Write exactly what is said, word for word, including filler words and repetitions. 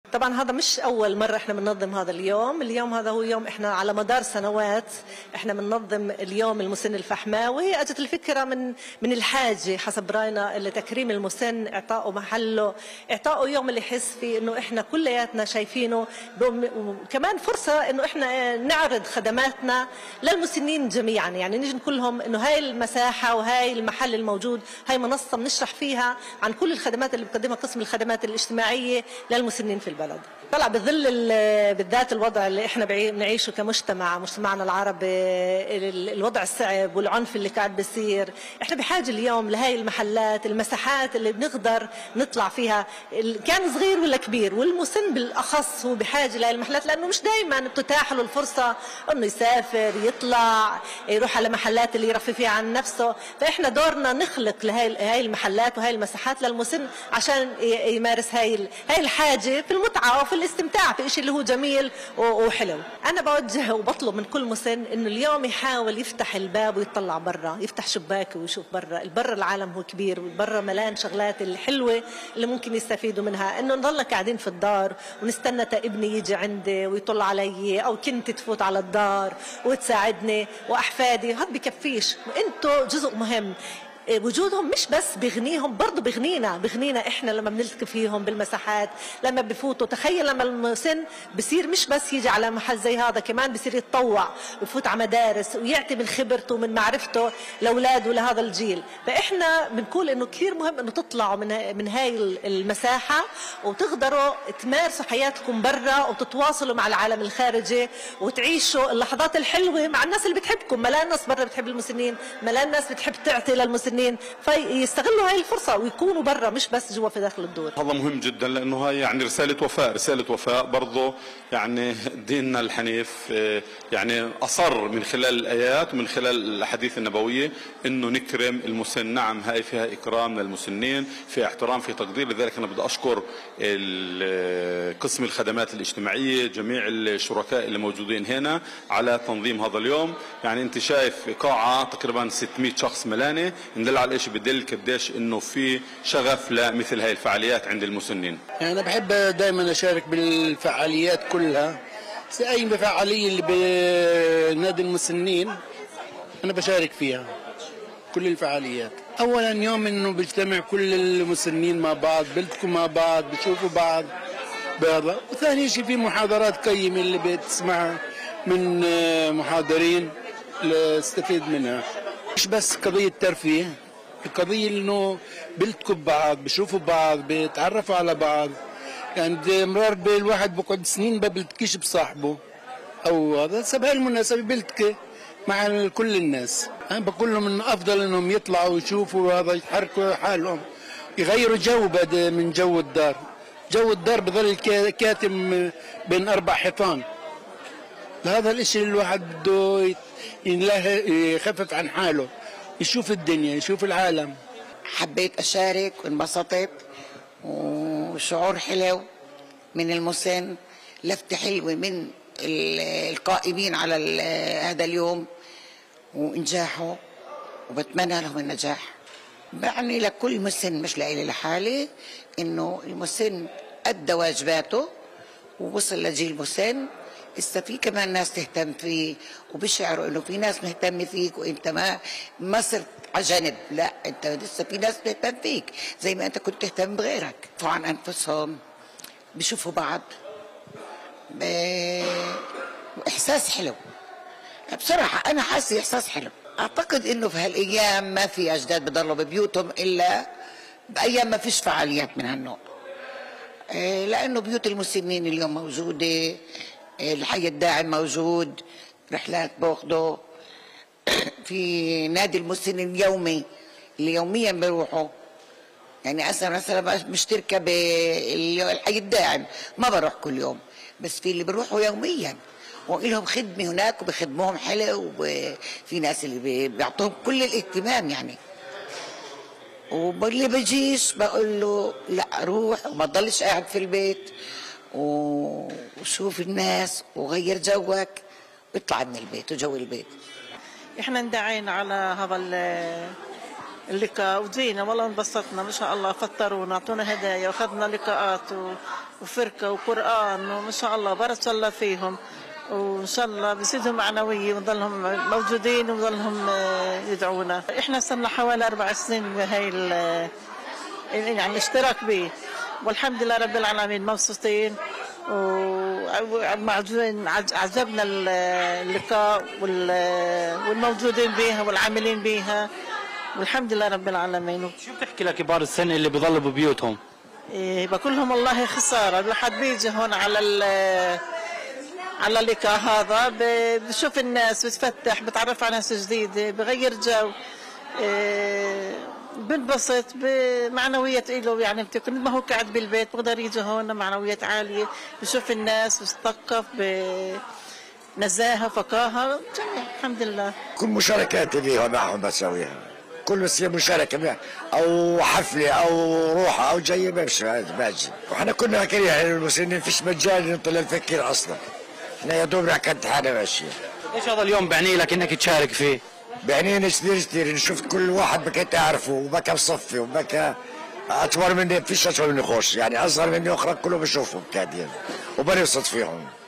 طبعا هذا مش أول مرة احنا بننظم هذا اليوم، اليوم هذا هو يوم احنا على مدار سنوات احنا بننظم اليوم المسن الفحماوي. اجت الفكرة من من الحاجة حسب رأينا لتكريم المسن، اعطائه محله، اعطائه يوم اللي يحس فيه انه احنا كلياتنا شايفينه، وكمان فرصة انه احنا نعرض خدماتنا للمسنين جميعا، يعني نجي نقول لهم انه هاي المساحة وهاي المحل الموجود هاي منصة بنشرح فيها عن كل الخدمات اللي بقدمها قسم الخدمات الاجتماعية للمسنين في البلد. طلع بظل بالذات الوضع اللي احنا بنعيشه كمجتمع، مجتمعنا العربي، الوضع الصعب والعنف اللي قاعد بيصير، احنا بحاجه اليوم لهي المحلات، المساحات اللي بنقدر نطلع فيها، كان صغير ولا كبير، والمسن بالاخص هو بحاجه لهي المحلات، لانه مش دائما بتتاح له الفرصه انه يسافر، يطلع، يروح على محلات اللي يرفه فيها عن نفسه، فاحنا دورنا نخلق لهي هاي المحلات وهي المساحات للمسن عشان يمارس هاي هاي الحاجه في المتعه وفي الاستمتاع في شيء اللي هو جميل وحلو. انا بوجه وبطلب من كل مسن انه اليوم يحاول يفتح الباب ويطلع برا، يفتح شباكه ويشوف برا، برا العالم هو كبير، وبرا ملان شغلات الحلوه اللي ممكن يستفيدوا منها، انه نضلنا قاعدين في الدار ونستنى تا ابني يجي عندي ويطلع علي، او كنت تفوت على الدار وتساعدني واحفادي، هذا بكفيش، وانتم جزء مهم. وجودهم مش بس بغنيهم، برضه بغنينا بغنينا احنا لما بنلتقي فيهم بالمساحات، لما بفوتوا، تخيل لما المسن بصير مش بس يجي على محل زي هذا، كمان بصير يتطوع ويفوت على مدارس ويعطي من خبرته ومن معرفته لاولاده لهذا الجيل. فاحنا بنقول انه كثير مهم انه تطلعوا من من هاي المساحه وتقدروا تمارسوا حياتكم برا وتتواصلوا مع العالم الخارجي وتعيشوا اللحظات الحلوه مع الناس اللي بتحبكم. ملان ناس برا بتحب المسنين، ملان ناس بتحب تعطي للمسنين، فيستغلوا هاي الفرصة ويكونوا برا مش بس جوا في داخل الدور. هذا مهم جدا، لأنه هاي يعني رسالة وفاء، رسالة وفاء برضه. يعني ديننا الحنيف يعني أصر من خلال الآيات ومن خلال الأحاديث النبوية إنه نكرم المسن. نعم هاي فيها إكرام للمسنين، فيها احترام، في تقدير. لذلك أنا بدي أشكر قسم الخدمات الاجتماعية، جميع الشركاء اللي موجودين هنا على تنظيم هذا اليوم. يعني أنت شايف قاعة تقريبا ستمئة شخص ملانة، دل على الشيء بدل قديش انه في شغف لمثل هاي الفعاليات عند المسنين. يعني انا بحب دائما اشارك بالفعاليات كلها، اي فعاليه اللي بنادي المسنين انا بشارك فيها كل الفعاليات. اولا يوم انه بيجتمع كل المسنين مع بعض، بيلتقوا مع بعض، بيشوفوا بعض بهذا. وثاني شيء في محاضرات قيمه اللي بتسمعها من محاضرين استفيد منها. مش بس قضية ترفيه، القضية انه بيلتقوا ببعض، بيشوفوا بعض، بيتعرفوا على بعض. يعني مرار الواحد بقعد سنين ما بيلتقيش بصاحبه او هذا، بهاي المناسبة بيلتقي مع كل الناس. انا بقول لهم انه افضل انهم يطلعوا ويشوفوا هذا، يحركوا حالهم، يغيروا جو بدل من جو الدار. جو الدار بظل كاتم بين اربع حيطان. هذا الاشي اللي الواحد بده يخفف عن حاله، يشوف الدنيا، يشوف العالم. حبيت أشارك وانبسطت، وشعور حلو من المسن، لفتة حلوة من القائمين على هذا اليوم وإنجاحه، وبتمنى لهم النجاح. بعني لكل مسن، مش لإلي لحالي، إنه المسن أدى واجباته ووصل لجيل مسن. لسه في كمان ناس تهتم فيه، وبيشعروا انه في ناس مهتمه فيك وانت ما ما صرت على جنب، لا انت لسه في ناس بتهتم فيك زي ما انت كنت تهتم بغيرك. عن انفسهم، بيشوفوا بعض، احساس حلو. بصراحه انا حاسه احساس حلو. اعتقد انه في هالايام ما في اجداد بضلوا ببيوتهم الا بايام ما فيش فعاليات من هالنوع، لانه بيوت المسنين اليوم موجوده، الحي الداعم موجود، رحلات باخده، في نادي المسن اليومي اللي يوميا بيروحوا. يعني انا مثلا مشتركه بالحي الداعم، ما بروح كل يوم، بس في اللي بيروحوا يوميا ولهم خدمه هناك وبخدموهم حلو، وفي ناس اللي بيعطوهم كل الاهتمام يعني. واللي بجيش بقول له لا روح وما تضلش قاعد في البيت وشوف الناس وغير جوك واطلع من البيت وجو البيت. احنا اندعينا على هذا اللقاء وجينا والله انبسطنا ما شاء الله، فطرونا اعطونا هدايا واخذنا لقاءات وفرقه وقران وما شاء الله بارك الله فيهم، وان شاء الله بزيدهم معنويه ونضلهم موجودين ونضلهم يدعونا. احنا صرنا حوالي اربع سنين بهي يعني اشتراك به، والحمد لله رب العالمين مبسوطين ومعجبين، عجبنا اللقاء والموجودين بها والعاملين بها والحمد لله رب العالمين. شو بتحكي لكبار السن اللي بيضلوا ببيوتهم؟ إيه بقول لهم والله خساره، الواحد بيجي هون على على اللقاء هذا بشوف الناس، بتفتح، بتعرف على ناس جديده، بغير جو، إيه بنبسط بمعنويات له، يعني بتكون ما هو قاعد بالبيت بقدر يجي هون معنويات عاليه، بشوف الناس، بيتثقف بنزاهه فقاهه، الحمد لله. كل مشاركات اللي معهم بسويها، كل بس مشاركه او حفله او روحه او جايه بمشي باجي، واحنا كنا كريه المسنين فيش مجال نطلع نفكر اصلا، احنا يا دوب ركضت حالنا ماشيه. ايش هذا اليوم بعني لك انك تشارك فيه؟ بعنينا كثير كثير، شفت كل واحد بكى تعرفه وبكى بصفي وبكى اطول مني، فيش اطول مني خوش، يعني اصغر مني اخرى كله بشوفهم كادين وبنبسط فيهم.